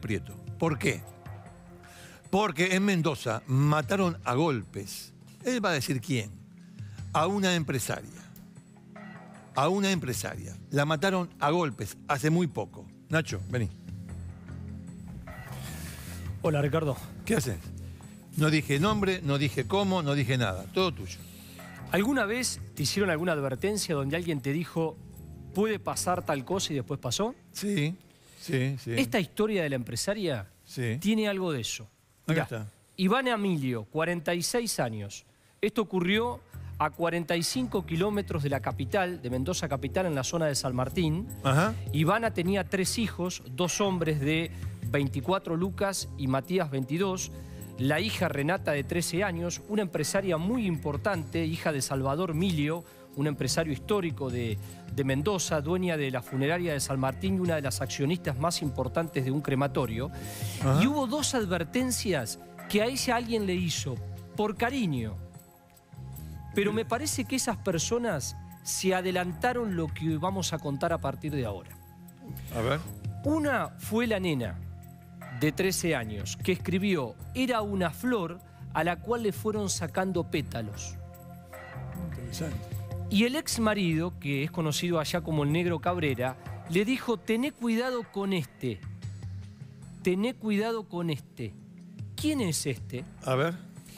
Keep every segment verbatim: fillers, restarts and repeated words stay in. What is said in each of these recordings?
Prieto. ¿Por qué? Porque en Mendoza mataron a golpes. Él va a decir quién. A una empresaria. A una empresaria. La mataron a golpes hace muy poco. Nacho, vení. Hola, Ricardo. ¿Qué haces? No dije nombre, no dije cómo, no dije nada. Todo tuyo. ¿Alguna vez te hicieron alguna advertencia donde alguien te dijo puede pasar tal cosa y después pasó? Sí, sí, sí. Esta historia de la empresaria sí. tiene algo de eso. Mirá, Acá está. Ivana Emilio, cuarenta y seis años. Esto ocurrió a cuarenta y cinco kilómetros de la capital, de Mendoza capital, en la zona de San Martín. Ajá. Ivana tenía tres hijos, dos hombres de veinticuatro, Lucas, y Matías, veintidós. La hija Renata, de trece años, una empresaria muy importante, hija de Salvador Milio, un empresario histórico de, de Mendoza, dueña de la funeraria de San Martín y una de las accionistas más importantes de un crematorio. Ajá. Y hubo dos advertencias que a ella alguien le hizo, por cariño. Pero me parece que esas personas se adelantaron lo que vamos a contar a partir de ahora. A ver. Una fue la nena, de trece años, que escribió, era una flor a la cual le fueron sacando pétalos. Interesante. Y el ex marido, que es conocido allá como el Negro Cabrera, le dijo, tené cuidado con este. Tené cuidado con este. ¿Quién es este? A ver.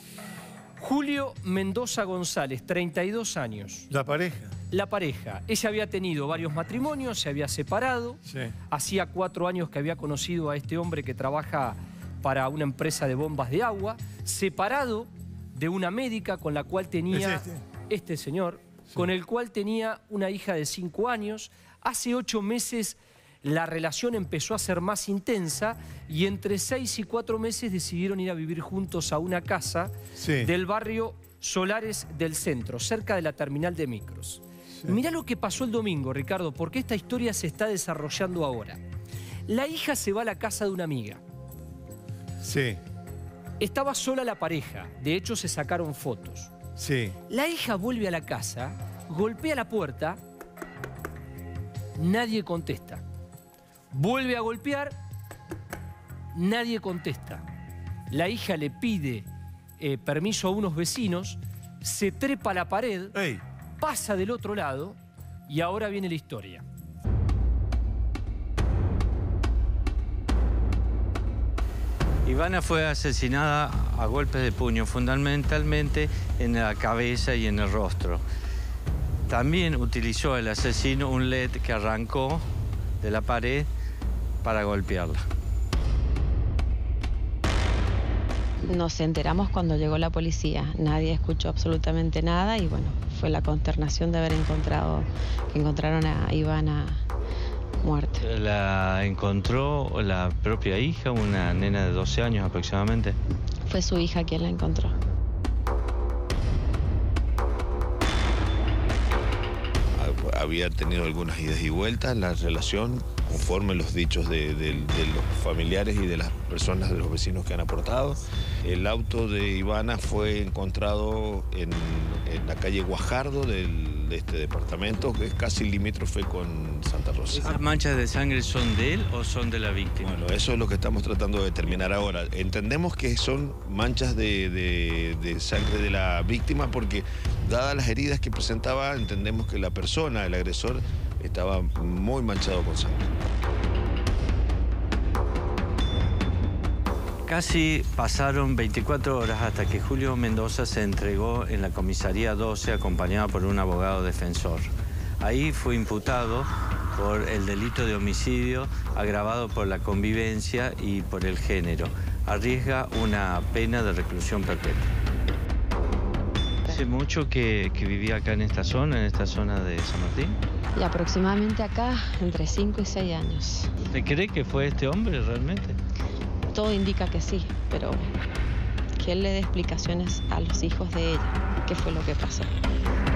Julio Mendoza González, treinta y dos años. La pareja. La pareja. Ella había tenido varios matrimonios, se había separado. Sí. Hacía cuatro años que había conocido a este hombre que trabaja para una empresa de bombas de agua. Separado de una médica con la cual tenía... ¿Es este? Este señor, sí. Con el cual tenía una hija de cinco años. Hace ocho meses la relación empezó a ser más intensa y entre seis y cuatro meses decidieron ir a vivir juntos a una casa sí. del barrio Solares del Centro, cerca de la terminal de micros. Sí. Mirá lo que pasó el domingo, Ricardo, porque esta historia se está desarrollando ahora. La hija se va a la casa de una amiga. Sí. Estaba sola la pareja, de hecho se sacaron fotos. Sí. La hija vuelve a la casa, golpea la puerta, nadie contesta. Vuelve a golpear, nadie contesta. La hija le pide eh, permiso a unos vecinos, se trepa a la pared, Ey. pasa del otro lado y ahora viene la historia. Ivana fue asesinada a golpes de puño, fundamentalmente en la cabeza y en el rostro. También utilizó el asesino un L E D que arrancó de la pared para golpearla. Nos enteramos cuando llegó la policía. Nadie escuchó absolutamente nada y bueno, fue la consternación de haber encontrado, que encontraron a Ivana muerta. La encontró la propia hija, una nena de doce años aproximadamente. Fue su hija quien la encontró. Había tenido algunas idas y vueltas la relación, conforme los dichos de, de, de los familiares y de las personas, de los vecinos que han aportado. El auto de Ivana fue encontrado en, en la calle Guajardo del, de este departamento, que es casi limítrofe con Santa Rosa. ¿Esas manchas de sangre son de él o son de la víctima? Bueno, eso es lo que estamos tratando de determinar ahora. Entendemos que son manchas de, de, de sangre de la víctima porque, dadas las heridas que presentaba, entendemos que la persona, el agresor, estaba muy manchado con sangre. Casi pasaron veinticuatro horas hasta que Julio Mendoza se entregó en la comisaría doce acompañado por un abogado defensor. Ahí fue imputado por el delito de homicidio agravado por la convivencia y por el género. Arriesga una pena de reclusión perpetua. ¿Hace mucho que, que vivía acá en esta zona, en esta zona de San Martín? Y aproximadamente acá, entre cinco y seis años. ¿Usted cree que fue este hombre realmente? Todo indica que sí, pero que él le dé explicaciones a los hijos de ella, qué fue lo que pasó.